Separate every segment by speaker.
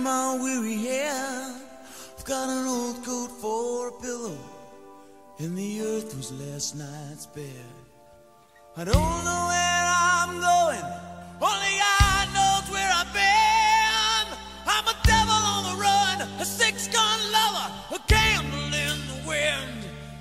Speaker 1: my weary hair. I've got an old coat for a pillow, and the earth was last night's bed. I don't know where I'm going, only God knows where I've been. I'm a devil on the run, a six-gun lover, a candle in the wind.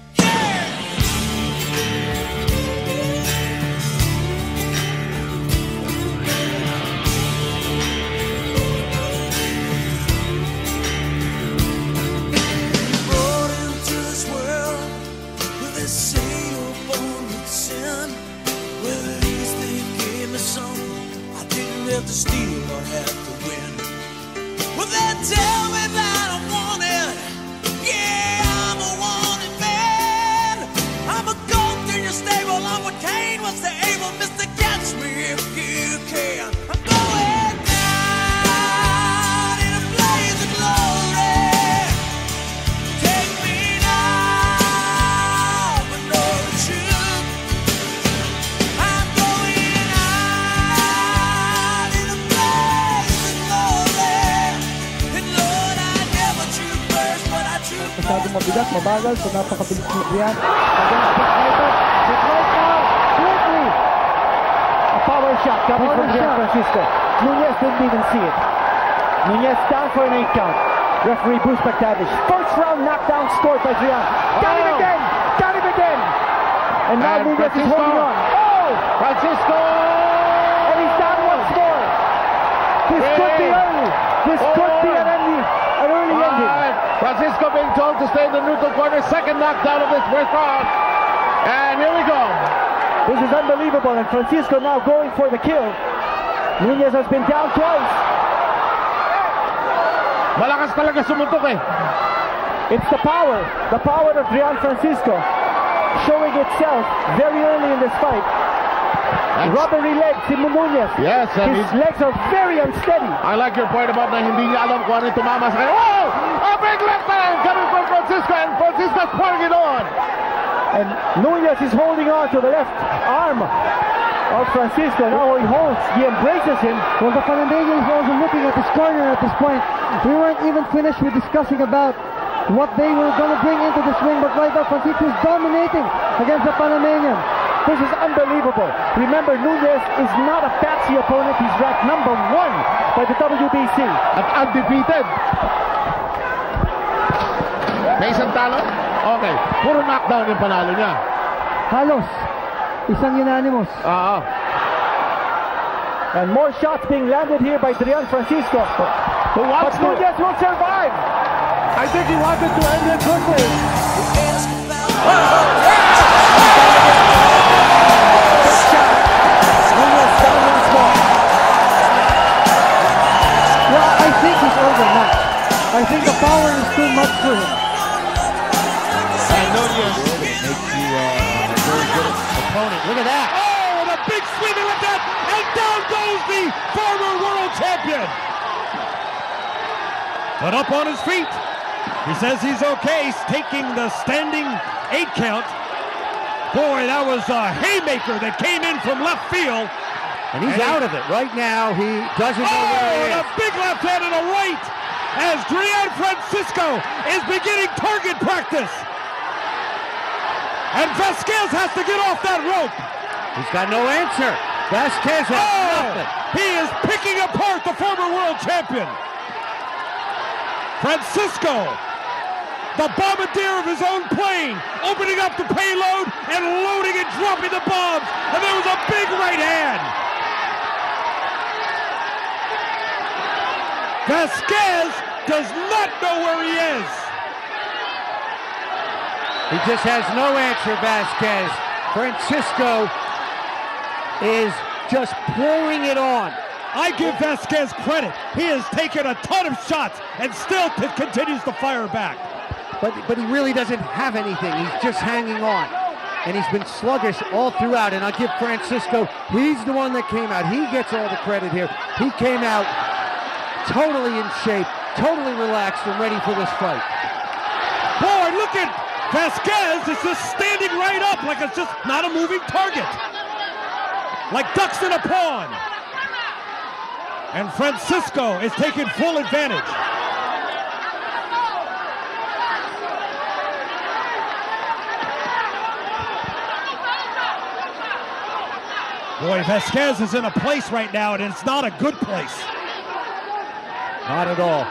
Speaker 1: To steal or have to win. Well, they tell me that I'm wanted. Yeah, I'm a wanted man. I'm a goat in your stable. I'm what Cain was to Abel. Mr. Catch me if you can. I'm going down in a blaze of glory. Take me now, but no truth. I'm going
Speaker 2: masyadong mabigat, mabagal, so napakabilis ni Brian. Against the sniper, it's right now, quickly! A power shot coming from Brian Francisco. Nunez didn't even see it. Nunez down for an 8 count. Referee Bruce McTavish. First round knockdown scored by Brian. Got him again! Got him again! And now Nunez is holding on. Oh! Francisco! And he's down once more. This could be early. This could be an early ending.
Speaker 3: Francisco being told to stay in the neutral corner. Second knockdown of this first round. And here we go.
Speaker 2: This is unbelievable. And Francisco now going for the kill. Nunez has been down twice.
Speaker 3: Malakas talaga sumuntok eh.
Speaker 2: It's the power of Brian Francisco showing itself very early in this fight. Rubbery legs in Nunez.
Speaker 3: Yes,
Speaker 2: his legs are very unsteady.
Speaker 3: I like your point about na hindi niya alam kung ano yung tumama sa kanya. Whoa! A big left hand coming from Francisco, and Francisco's pouring it on.
Speaker 2: And Nunez is holding on to the left arm of Francisco. Now he holds, he embraces him.
Speaker 4: Well, the Panamanian is also looking at his corner at this point. We weren't even finished with discussing about what they were going to bring into this ring, but right now Francisco is dominating against the Panamanian.
Speaker 2: This is unbelievable. Remember, Nunez is not a patsy opponent. He's ranked #1 by the WBC.
Speaker 3: At undefeated. May isang talo? Okay. Puro knockdown yung panalo niya.
Speaker 4: Halos. Isang unanimous.
Speaker 2: And more shots being landed here by Brian Francisco. But Nunez will survive.
Speaker 3: I think he wanted to end it quickly.
Speaker 4: Well, I think he's overmatched. I think the power is too much for him.
Speaker 3: And Nunez makes you a very good opponent. Look at that.
Speaker 5: Oh, and a big sweeping with that, and down goes the former world champion. But up on his feet. He says he's okay. He's taking the standing 8 count. Boy, that was a haymaker that came in from left field.
Speaker 6: And he's out of it right now. He doesn't know where he is.
Speaker 5: And a big left hand and a right as Brian Francisco is beginning target practice. And Vasquez has to get off that rope.
Speaker 6: He's got no answer. Vasquez has nothing.
Speaker 5: He is picking apart the former world champion. Francisco, the bombardier of his own plane, opening up the payload and loading and dropping the bombs. And there was a big right hand. Vasquez does not know where he is.
Speaker 6: He just has no answer, Vasquez. Francisco is just pouring it on.
Speaker 5: I give Vasquez credit. He has taken a ton of shots and still continues to fire back.
Speaker 6: But he really doesn't have anything. He's just hanging on. And he's been sluggish all throughout. And I'll give Francisco, he's the one that came out. He gets all the credit here. He came out totally in shape, totally relaxed and ready for this fight.
Speaker 5: Boy, look at Vasquez. It's just standing right up like it's just not a moving target. Like ducks in a pond. And Francisco is taking full advantage. Boy, Vasquez is in a place right now, and it's not a good place.
Speaker 6: Not at all.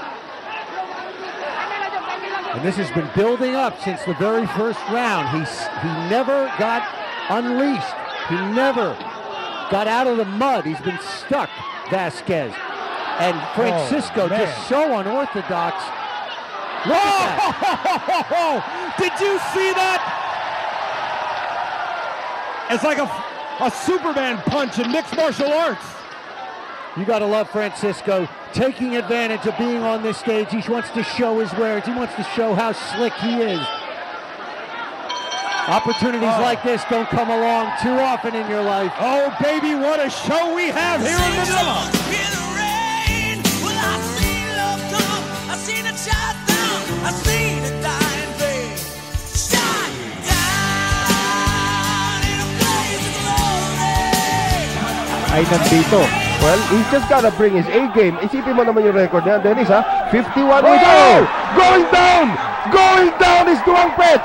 Speaker 6: And this has been building up since the very first round. He never got unleashed. He never got out of the mud. He's been stuck, Vasquez. And Francisco just so unorthodox.
Speaker 5: Whoa! Did you see that? It's like a Superman punch in mixed martial arts.
Speaker 6: You got to love Francisco taking advantage of being on this stage. He wants to show his wares. He wants to show how slick he is. Opportunities like this don't come along too often in your life.
Speaker 5: Oh, baby, what a show we have here in Manila.
Speaker 3: Ay nandito. Well, he's just gotta bring his A game. Isipin mo naman yung record niya, Dennis, ha? 51 wins. Oh! Going down! Going down is Duang Pech!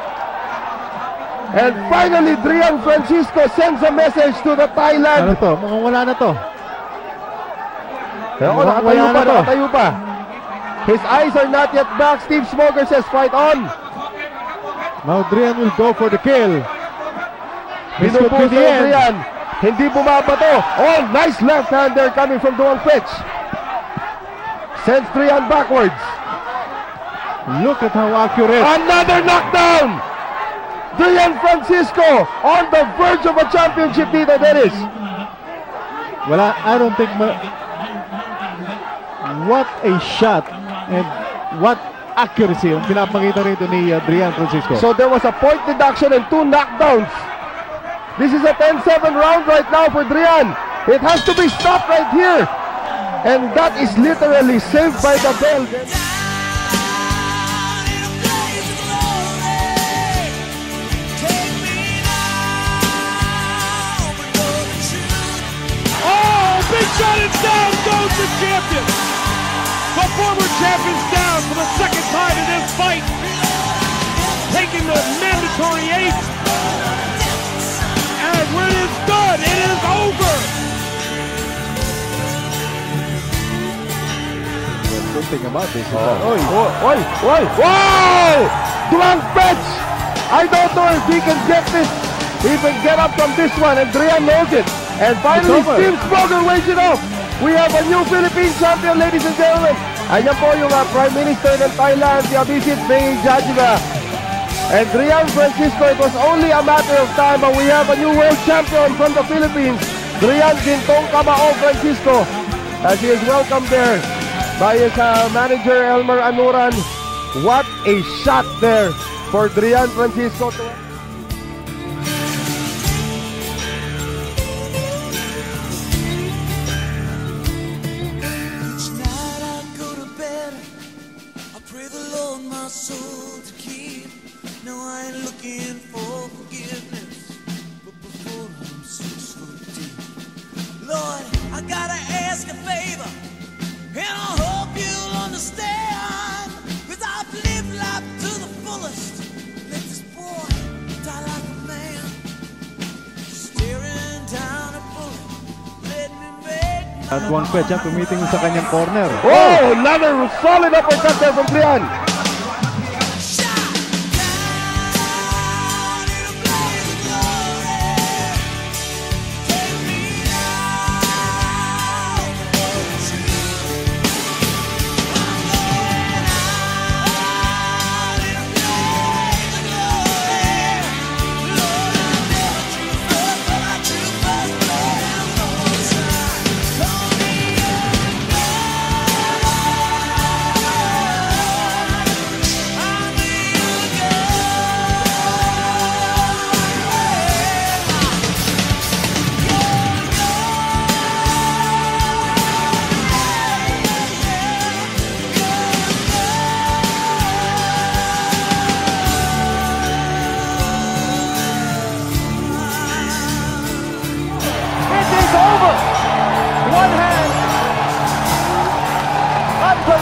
Speaker 3: And finally, Drian Francisco sends a message to the Thailand.
Speaker 7: Ano to? Mukhang wala na to.
Speaker 3: Nakatayo pa. His eyes are not yet back. Steve Smoger says, fight on.
Speaker 7: Now Drian will go for the kill.
Speaker 3: Binubuso Drian. Hindi bumabato. Oh, nice left hand there coming from Duang Pech. Sends Drian backwards.
Speaker 7: Look at how accurate.
Speaker 3: Another knockdown. Drian Francisco on the verge of a championship dito, Dennis.
Speaker 7: Well, I don't think... What a shot and what accuracy ang pinapakita rito ni Drian Francisco.
Speaker 3: So there was a point deduction and 2 knockdowns. This is a 10-7 round right now for Drian. It has to be stopped right here. And that is literally saved by the bell.
Speaker 5: Oh, big shot and down goes the champion. The former champion's down for the second time in this fight. Taking the mandatory 8. And when it's done, it is over.
Speaker 7: The good thing about this is
Speaker 3: Duang Pech! I don't know if he can get this, he can get up from this one, and Drian knows it. And finally, Steve Smoger weighs it off. We have a new Philippine champion, ladies and gentlemen. Ayan po yung Prime Minister ng Thailand, si Abhisit Beng Jajiva. And Drian Francisco, it was only a matter of time, but we have a new world champion from the Philippines, Drian Gintong Kamao Francisco, as he is welcomed there by his manager, Elmer Anuran. What a shot there for Drian Francisco.
Speaker 1: Each night I go to bed, I pray the Lord my soul to keep. No, I ain't looking for forgiveness, but before I'm so deep, Lord, I gotta ask a favor, and I hope you'll understand, 'cause I've lived life to the fullest. Let this boy die like a man, staring down a bullet. Let me make
Speaker 7: At Duang Pech tumitingin sa kanyang corner.
Speaker 3: Oh, another solid uppercut there from Drian.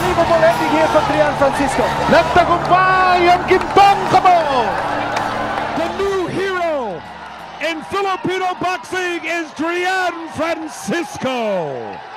Speaker 2: Unbelievable ending here from Drian Francisco.
Speaker 3: Nagtagumpay ang Gintong Kamo.
Speaker 5: The new hero in Filipino boxing is Drian Francisco.